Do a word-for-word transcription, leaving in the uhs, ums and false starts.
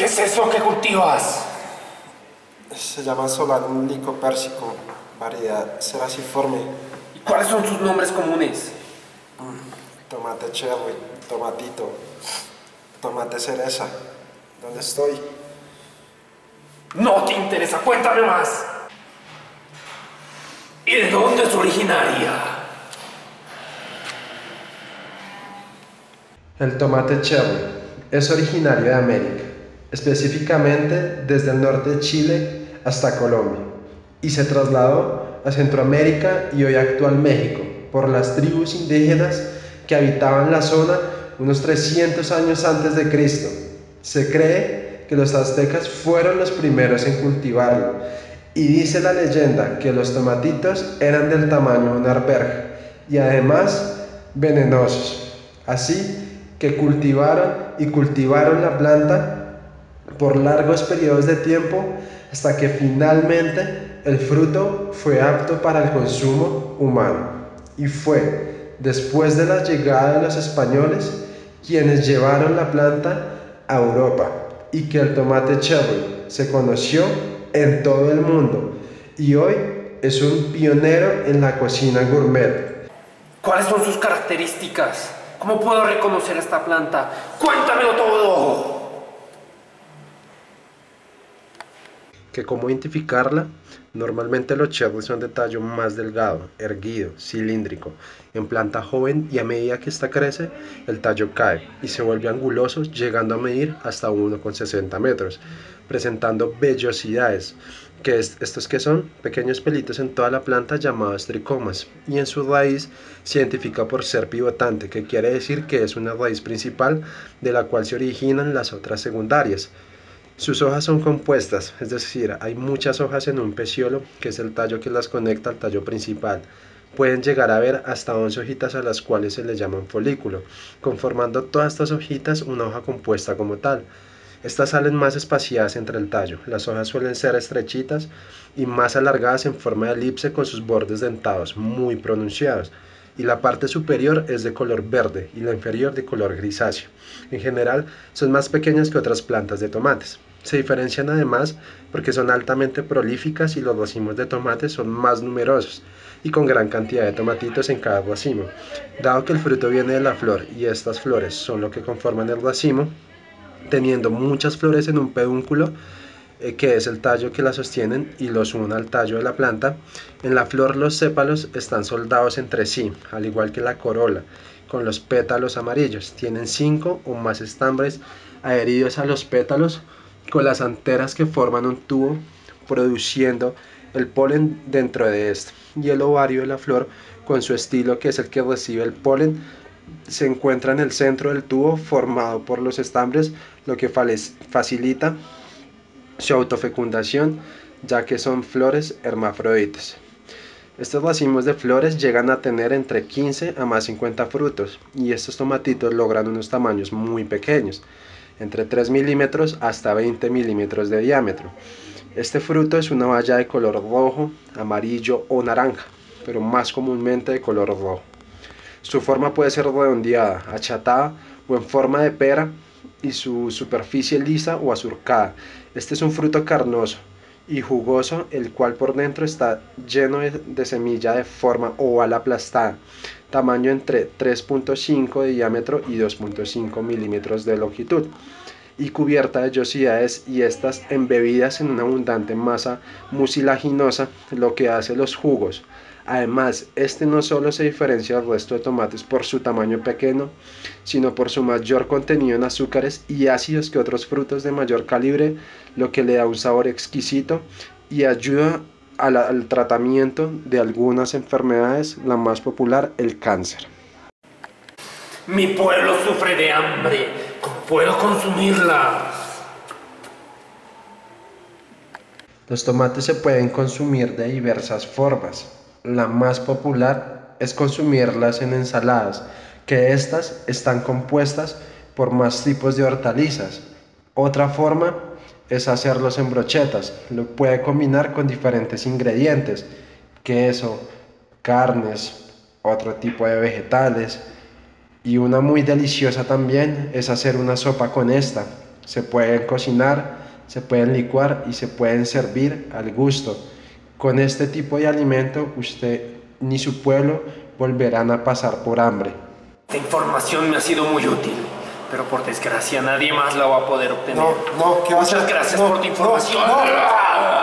es eso que cultivas? Se llama Solanum lycopérsico, variedad ceraciforme. ¿Y cuáles son sus nombres comunes? Tomate cherry, tomatito, tomate cereza. ¿Dónde estoy? No te interesa, cuéntame más. ¿Y de dónde es originaria? El tomate cherry es originario de América, específicamente desde el norte de Chile hasta Colombia, y se trasladó a Centroamérica y hoy actual México por las tribus indígenas que habitaban la zona unos trescientos años antes de Cristo. Se cree que los aztecas fueron los primeros en cultivarlo, y dice la leyenda que los tomatitos eran del tamaño de una arveja y además venenosos. Así que cultivaron y cultivaron la planta por largos periodos de tiempo hasta que finalmente el fruto fue apto para el consumo humano. Y fue después de la llegada de los españoles quienes llevaron la planta a Europa y que el tomate cherry se conoció en todo el mundo y hoy es un pionero en la cocina gourmet. ¿Cuáles son sus características? ¿Cómo puedo reconocer esta planta? ¡Cuéntamelo todo! ¿Que cómo identificarla? Normalmente los cherries son de tallo más delgado, erguido, cilíndrico, en planta joven, y a medida que ésta crece, el tallo cae y se vuelve anguloso, llegando a medir hasta uno coma sesenta metros, presentando vellosidades, que es, estos que son pequeños pelitos en toda la planta llamados tricomas, y en su raíz se identifica por ser pivotante, que quiere decir que es una raíz principal de la cual se originan las otras secundarias. Sus hojas son compuestas, es decir, hay muchas hojas en un peciolo, que es el tallo que las conecta al tallo principal. Pueden llegar a haber hasta once hojitas, a las cuales se les llama un folículo, conformando todas estas hojitas una hoja compuesta como tal. Estas salen más espaciadas entre el tallo, las hojas suelen ser estrechitas y más alargadas en forma de elipse con sus bordes dentados muy pronunciados, y la parte superior es de color verde y la inferior de color grisáceo. En general son más pequeñas que otras plantas de tomates. Se diferencian además porque son altamente prolíficas y los racimos de tomate son más numerosos y con gran cantidad de tomatitos en cada racimo. Dado que el fruto viene de la flor y estas flores son lo que conforman el racimo, teniendo muchas flores en un pedúnculo, eh, que es el tallo que la sostienen y los une al tallo de la planta, en la flor los sépalos están soldados entre sí, al igual que la corola, con los pétalos amarillos. Tienen cinco o más estambres adheridos a los pétalos, con las anteras que forman un tubo produciendo el polen dentro de este, y el ovario de la flor con su estilo, que es el que recibe el polen, se encuentra en el centro del tubo formado por los estambres, lo que facilita su autofecundación, ya que son flores hermafroditas. Estos racimos de flores llegan a tener entre quince a más cincuenta frutos, y estos tomatitos logran unos tamaños muy pequeños, entre tres milímetros hasta veinte milímetros de diámetro. Este fruto es una baya de color rojo, amarillo o naranja, pero más comúnmente de color rojo. Su forma puede ser redondeada, achatada o en forma de pera, y su superficie lisa o azurcada. Este es un fruto carnoso y jugoso, el cual por dentro está lleno de, de semilla de forma oval aplastada, tamaño entre tres punto cinco de diámetro y dos punto cinco milímetros de longitud, y cubierta de vellosidades, y estas embebidas en una abundante masa mucilaginosa, lo que hace los jugos. Además, este no solo se diferencia del resto de tomates por su tamaño pequeño, sino por su mayor contenido en azúcares y ácidos que otros frutos de mayor calibre, lo que le da un sabor exquisito y ayuda a la, al tratamiento de algunas enfermedades, la más popular, el cáncer. Mi pueblo sufre de hambre. ¿Cómo puedo consumirla? Los tomates se pueden consumir de diversas formas. La más popular es consumirlas en ensaladas, que estas están compuestas por más tipos de hortalizas. Otra forma es hacerlos en brochetas. Lo puede combinar con diferentes ingredientes, queso, carnes, otro tipo de vegetales. Y una muy deliciosa también es hacer una sopa con esta, Se pueden cocinar, se pueden licuar y se pueden servir al gusto. Con este tipo de alimento usted ni su pueblo volverán a pasar por hambre. Esta información me ha sido muy útil, pero por desgracia nadie más la va a poder obtener. No, no, ¿qué vas a Muchas hacer? gracias No, por tu información. no, no.